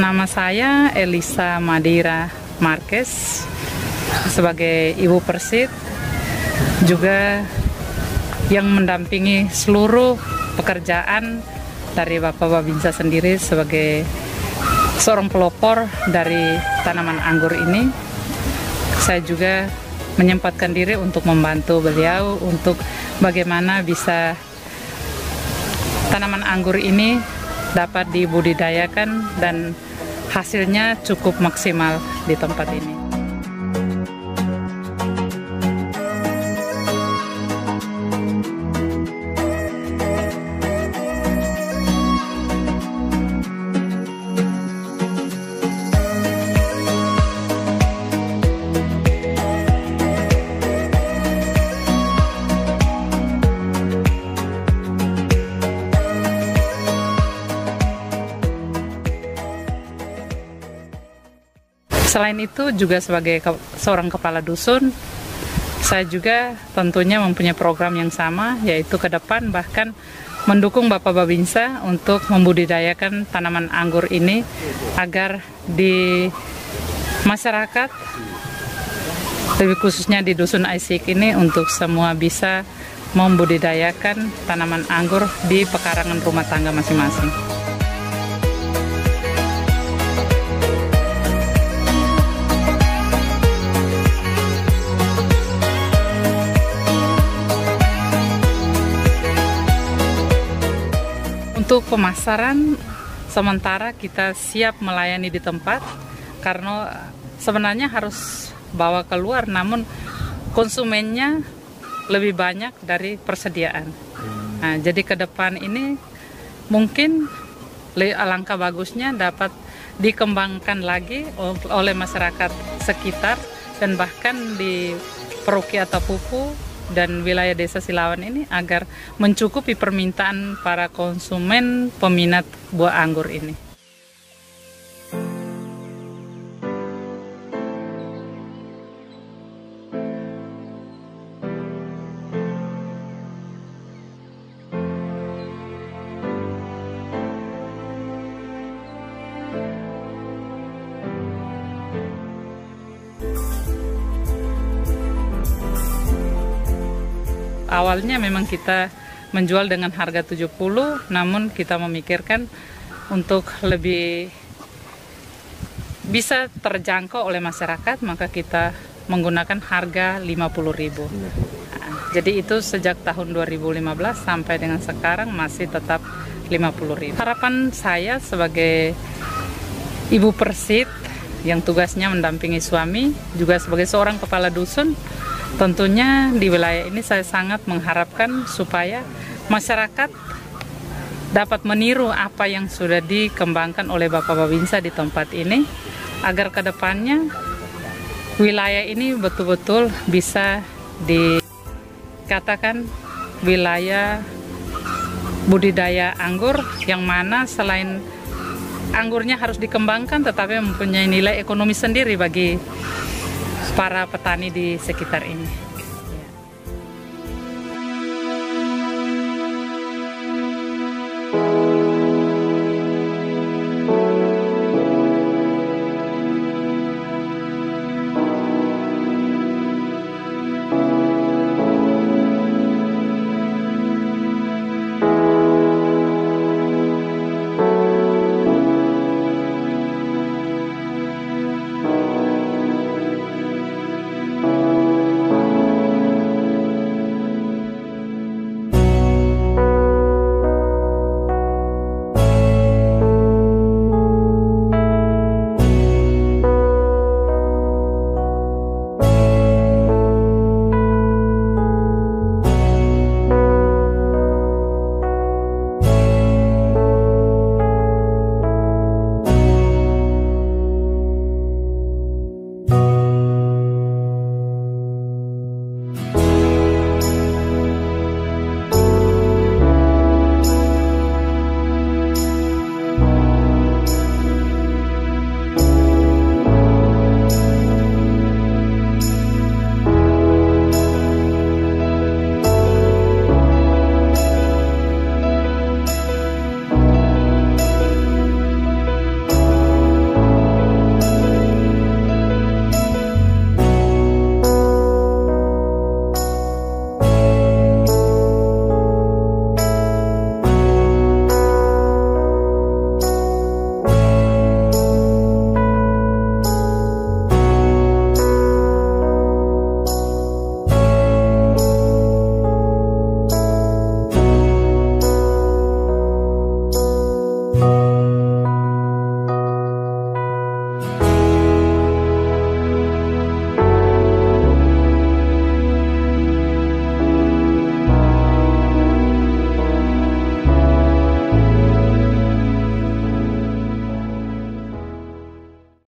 Nama saya Elisa Madira Marquez, sebagai Ibu Persit, juga yang mendampingi seluruh pekerjaan dari Bapak Babinsa sendiri sebagai seorang pelopor dari tanaman anggur ini. Saya juga menyempatkan diri untuk membantu beliau untuk bagaimana bisa tanaman anggur ini dapat dibudidayakan dan hasilnya cukup maksimal di tempat ini. Selain itu juga sebagai seorang kepala dusun, saya juga tentunya mempunyai program yang sama, yaitu ke depan bahkan mendukung Bapak Babinsa untuk membudidayakan tanaman anggur ini agar di masyarakat, lebih khususnya di Dusun Aisik ini, untuk semua bisa membudidayakan tanaman anggur di pekarangan rumah tangga masing-masing. Untuk pemasaran, sementara kita siap melayani di tempat, karena sebenarnya harus bawa keluar, namun konsumennya lebih banyak dari persediaan. Nah, jadi ke depan ini mungkin alangkah bagusnya dapat dikembangkan lagi oleh masyarakat sekitar, dan bahkan di Paroki Atapupu dan wilayah Desa Silawan ini agar mencukupi permintaan para konsumen peminat buah anggur ini. Awalnya memang kita menjual dengan harga 70, namun kita memikirkan untuk lebih bisa terjangkau oleh masyarakat, maka kita menggunakan harga 50.000. Nah, jadi itu sejak tahun 2015 sampai dengan sekarang masih tetap 50.000. Harapan saya sebagai Ibu Persit yang tugasnya mendampingi suami, juga sebagai seorang kepala dusun, tentunya di wilayah ini saya sangat mengharapkan supaya masyarakat dapat meniru apa yang sudah dikembangkan oleh Bapak Babinsa di tempat ini, agar kedepannya wilayah ini betul-betul bisa dikatakan wilayah budidaya anggur, yang mana selain anggurnya harus dikembangkan tetapi mempunyai nilai ekonomi sendiri bagi para petani di sekitar ini.